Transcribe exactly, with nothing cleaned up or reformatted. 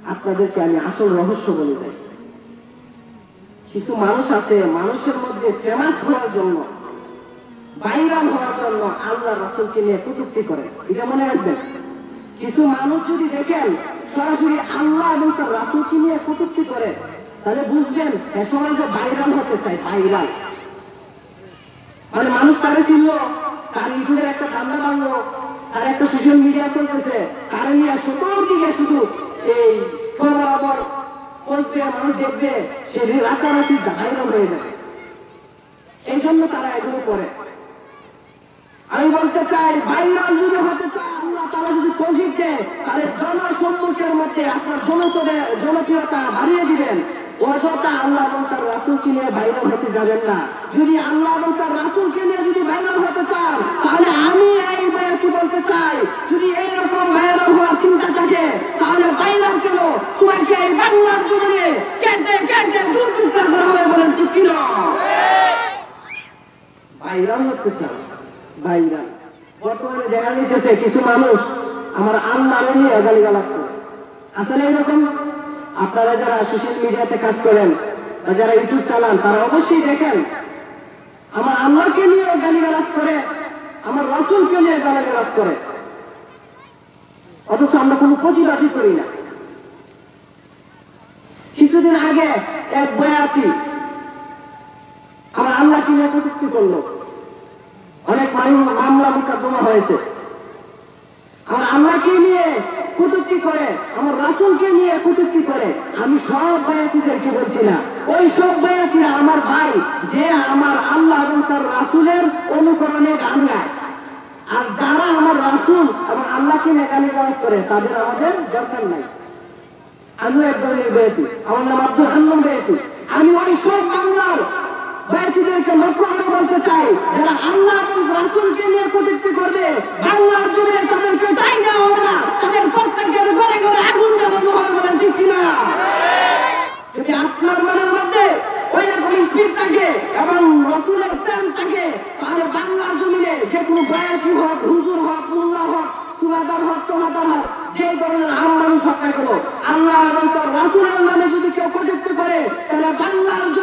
আপনাদেরকে আমি আসল রহস্য বলে যাই। কিছু মানুষ আছে মানুষের মধ্যে ফেমাস হওয়ার জন্য, ভাইরাল হওয়ার জন্য আল্লাহ রাসূলকে নিয়ে কটূক্তি করে। এটা মনে রাখবেন। কিছু মানুষ যদি দেখেন সরাসরি আল্লাহ এবং তার রাসূলকে নিয়ে কটূক্তি করে, তাহলে বুঝবেন এ সমাজে ভাইরাল হতে চায়। ভাইরাল মানে মানুষ তারে ছিল, তার ইউটিউবের একটা ধান্দা বাড়লো, তার একটা সোশ্যাল মিডিয়া চলতেছে, তার নিয়ে চতুর্দিকে শুধু এই বরাবর বসবে, মানুষ দেখবে, সে রাতারাতি ভাইরাল হয়ে যাবে। এই জন্য তারা এগুলো করে। আমি বলতে চাই, ভাইরাল যদি হতে চায়, আল্লাহ তাআলা যদি তৌফিক দেয়, তাহলে জনসম্মুখের মধ্যে আপনার জনপ্রিয়তা বাড়িয়ে দিবেন। অযথা আল্লাহ এবং তার রাসূলকে নিয়ে ভাইরাল হতে যাবেন না। যদি আল্লাহ এবং তার রাসূলকে নিয়ে যদি ভাইরাল হতে চান, তাহলে আমি এই বয়াতি বলতে চাই, যদি এইরকম ভাইরাল হওয়ার চিন্তা থাকে, তাহলে ভাইরাল কেন? তোমাকে এই বাংলার জমিনে কেটে কেটে দূর টুকরা করা হবে, বলেন ঠিক কিনা? ভাইরাল হতে চান, ভাইরাল। বর্তমানে দেখা যাইতেছে কিছু মানুষ আমার আল্লাহ নিয়ে গালিগালাজ করে। আসলে এইরকম আপনারা যারা সোশ্যাল মিডিয়াতে কাজ করেন বা যারা ইউটিউব চালান, তারা অবশ্যই দেখেন আমার আল্লাহকে নিয়ে গালিগালাজ করে, আমার রাসূলকে নিয়ে গালিগালাজ করে, অথচ আমরা কোনো প্রতিবাদই করি না। কিছুদিন আগে এক বয়াতি আমার আল্লাহকে নিয়ে কটূক্তি করলো, অনেক মামলা মোকদ্দমা হয়েছে। আমার আল্লাহকে নিয়ে কটূক্তি করে, আমার রাসূলকে নিয়ে কটূক্তি করে। আমি সব বয়াতিদেরকে বলছি না, ওই সব বয়াতিরা আমার ভাই, যে আমার আল্লাহ এবং তার রাসূলের অনুকরণে গান গায়। আর যারা আমার রাসূল এবং আল্লাহকে নিয়ে গালিগালাজ করে, তাদের আমাদের দরকার নাই। আমি এক ধরনের বয়াতি, আমার নাম আব্দুল হান্নান বয়াতি। আমি ওই সব বাংলার বয়াতিদেরকে লক্ষ্য করে বলতে চাই, যারা আল্লাহ এবং রাসূলকে নিয়ে কটূক্তি করবে, বাংলার জমিনে তাদেরকে ঠাঁই দেওয়া হবে না, তাদের প্রত্যেকের ঘরে ঘরে আগুন জ্বালানো হবে, বলেন ঠিক কিনা? যদি আপনার মনের মধ্যে ওই রকম স্পিড থাকে এবং রাসূলের প্রেম থাকে, তাহলে বাংলার জমিনে যে কোনো বয়াতি হোক, হুজুর হোক, মোল্লা হোক, সুবাদার হোক, তোহাদার হোক, যে ধরনের আম মানুষ হোক না কেন, আল্লাহ এবং তার রাসূলের নামে যদি কেউ কটূক্তি করে, তাহলে বাংলার